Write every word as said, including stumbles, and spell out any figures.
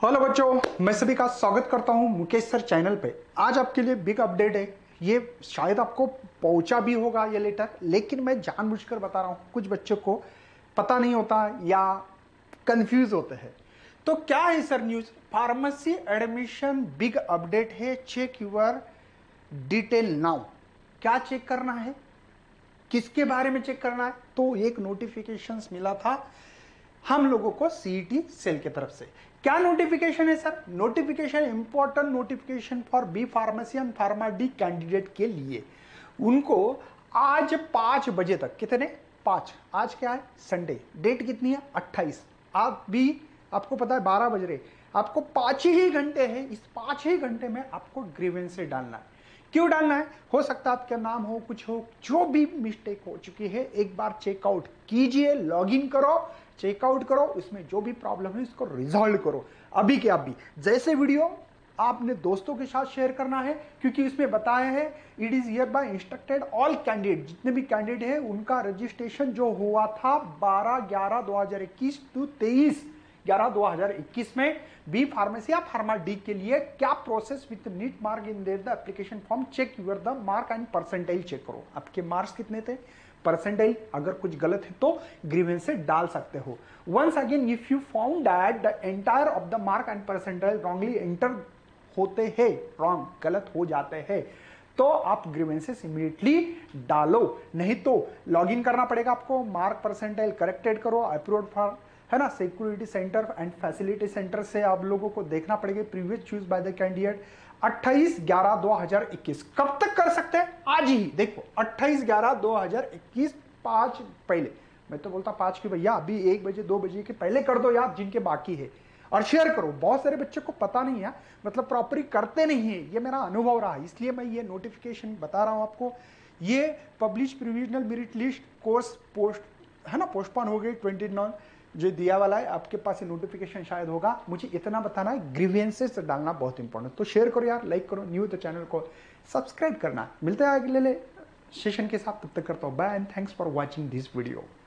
Hello बच्चों, मैं सभी का स्वागत करता हूं मुकेश सर चैनल पे। आज आपके लिए बिग अपडेट है। ये शायद आपको पहुंचा भी होगा ये लेटर, लेकिन मैं जानबूझकर बता रहा हूं, कुछ बच्चों को पता नहीं होता या कंफ्यूज होते हैं। तो क्या है sir news? Pharmacy admission big update है, चेक यूर डिटेल नाउ। क्या चेक करना है, किसके बारे में चेक करना है? तो एक नोटिफिकेशंस मिला था हम लोगों को सीईटी सेल की तरफ से। क्या नोटिफिकेशन है sir? Notification important notification for B pharmacy and pharma D candidate के लिए। उनको आज पांच बजे तक, कितने पांच, आज क्या है संडे, डेट कितनी है अट्ठाईस, आप भी आपको पता है बारह बज रहे, आपको पांच ही घंटे हैं। इस पांच ही घंटे में आपको ग्रीवेंस से डालना है। क्यों डालना है? हो सकता है आपका नाम हो, कुछ हो, जो भी मिस्टेक हो चुकी है एक बार चेकआउट कीजिए, लॉगिन करो, चेकआउट करो, उसमें जो भी प्रॉब्लम है उसको रिजॉल्व करो अभी के अभी। जैसे वीडियो आपने दोस्तों के साथ शेयर करना है, क्योंकि इसमें बताया है it is here by instructed all candidate, जितने भी कैंडिडेट हैं उनका रजिस्ट्रेशन जो हुआ था बारह ग्यारह दो हजार इक्कीस टू तेईस ग्यारह दो हजार इक्कीस में बी फार्मेसी या फार्मा डी के लिए क्या process with NEET mark in there the application form, check your the mark and percentile check करो। आपके मार्क्स कितने थे, परसेंटाइल, अगर कुछ गलत है तो ग्रीवेंस से डाल सकते हो। Once again if you found that the entire of the mark and percentile wrongly enter होते हैं, रॉन्ग गलत हो जाते हैं, तो आप ग्रीवेंसेस इमीडिएटली डालो, नहीं तो लॉगिन करना पड़ेगा आपको। मार्क परसेंटाइल करेक्टेड करो, अप्रूव्ड फॉर, है ना, security centre and facility centre से आप लोगों को देखना पड़ेगा previous choose by the candidate अट्ठाईस ग्यारह दो हजार इक्कीस। कब तक कर सकते हैं? आज ही देखो, अट्ठाईस ग्यारह दो हजार इक्कीस, पांच पहले, मैं तो बोलता पांच की भैया अभी एक बजे दो बजे के पहले कर दो यार, जिनके बाकी है, और शेयर करो। बहुत सारे बच्चों को पता नहीं है, मतलब प्रॉपरली करते नहीं है, ये मेरा अनुभव रहा, इसलिए मैं ये नोटिफिकेशन बता रहा हूं आपको। ये publish provisional merit list course post, है ना, पोस्टपोन हो गई ट्वेंटी नौ जो दिया वाला है, आपके पास ये नोटिफिकेशन शायद होगा। मुझे इतना बताना है, ग्रीवेंसेस डालना बहुत इंपॉर्टेंट। तो शेयर करो यार, लाइक करो, न्यू तो चैनल को सब्सक्राइब करना। मिलते हैं अगले सेशन के साथ, तब तक करता हूं bye and thanks for watching this video.